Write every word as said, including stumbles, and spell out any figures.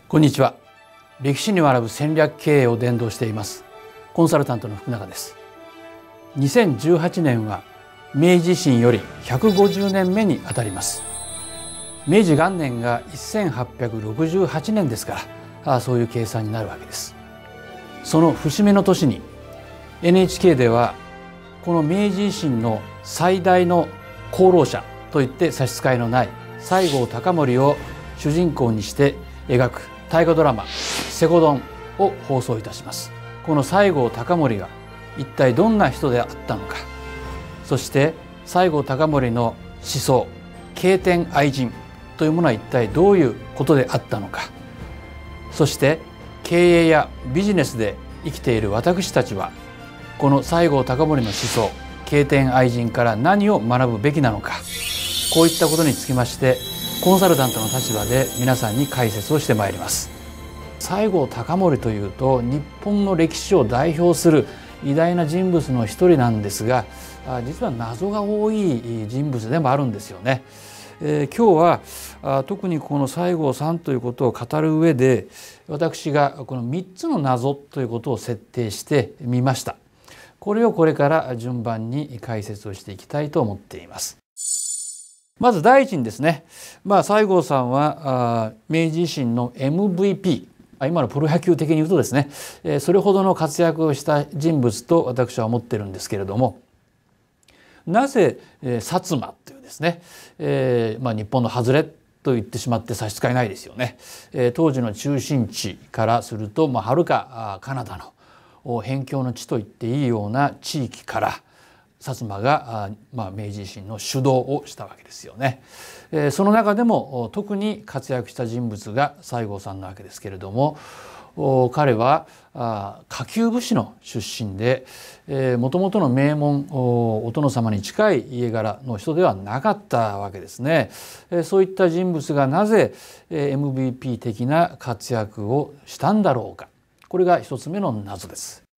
こんにちは。歴史に学ぶ戦略経営を伝道していますコンサルタントの福永です。にせんじゅうはちねんは明治維新よりひゃくごじゅうねんめにあたります。明治元年がせんはっぴゃくろくじゅうはちねんですから、あそういう計算になるわけです。その節目の年に エヌエイチケー ではこの明治維新の最大の功労者といって差し支えのない西郷隆盛を主人公にして描く大河ドラマ「西郷どん」を放送いたします。この西郷隆盛が一体どんな人であったのか、そして西郷隆盛の思想敬天愛人というものは一体どういうことであったのか、そして経営やビジネスで生きている私たちはこの西郷隆盛の思想敬天愛人から何を学ぶべきなのか、こういったことにつきましてコンサルタントの立場で皆さんに解説をしてまいります。西郷隆盛というと日本の歴史を代表する偉大な人物の一人なんですが、実は謎が多い人物でもあるんですよね。えー、今日は特にこの西郷さんということを語る上で私がこのみっつの謎ということを設定してみました。これをこれから順番に解説をしていきたいと思っています。まず第一にですね、まあ、西郷さんは明治維新の エムブイピー、今のプロ野球的に言うとですね、それほどの活躍をした人物と私は思ってるんですけれども、なぜ薩摩というですね、えーまあ、日本の外れと言ってしまって差し支えないですよね。当時の中心地からすると、まあ、はるかカナダの辺境の地と言っていいような地域から薩摩が、まあ、明治維新の主導をしたわけですよね。その中でも特に活躍した人物が西郷さんなわけですけれども、彼は下級武士の出身でもともとの名門お殿様に近い家柄の人ではなかったわけですね。そういった人物がなぜ エムブイピー 的な活躍をしたんだろうか、これが一つ目の謎です。